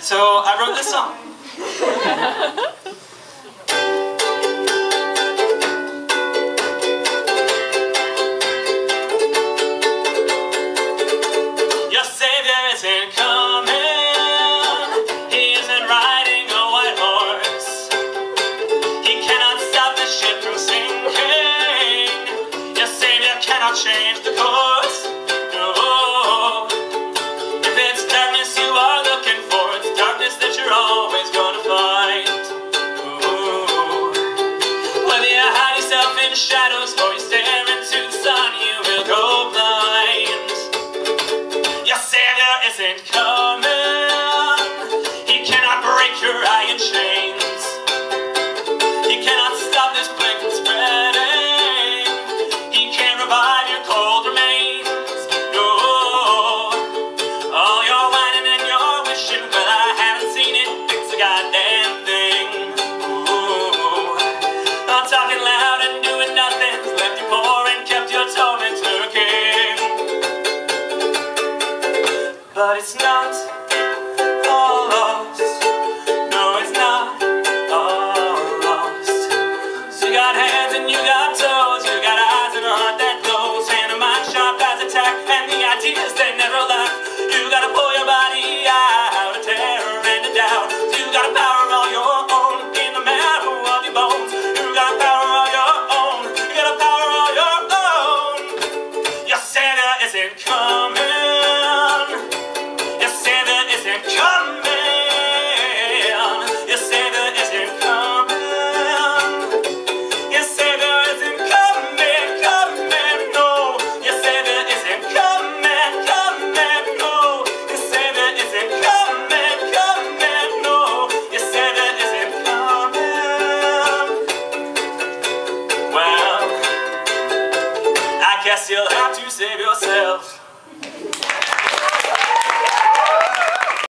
So I wrote this song. Your Savior isn't coming. He isn't riding a white horse. He cannot stop the ship from sinking. Your Savior cannot change the course. No. If it's darkness you are looking for, it's darkness that you're always gonna find. Ooh. Whether you hide yourself in shadows or you stare into the sun, you will go blind. Your Savior isn't coming. He cannot break your iron chains. He cannot stop this plague from spreading. He can't revive your cold remains. No. All your whining and your wishing, well, I haven't seen it fix a goddamn thing. Ooh. I'm talking loud and doing nothing, left you poor and kept your tormentor king. But it's not all lost. No, it's not all lost. So you got hands and you got toes, you got eyes and a heart that glows, and a mind sharp as attack, and the ideas they never left. You gotta pull your body out of terror and of doubt. You got a power all your own in the marrow of your bones. You got a power all your own. You got a power all your own. Your Savior isn't coming. Your Savior isn't coming. Your Savior isn't coming. Your Savior isn't coming, coming, no. Your Savior isn't coming, coming, no. Your Savior isn't coming, coming, no. Your Savior isn't coming. Well, I guess you'll have to save your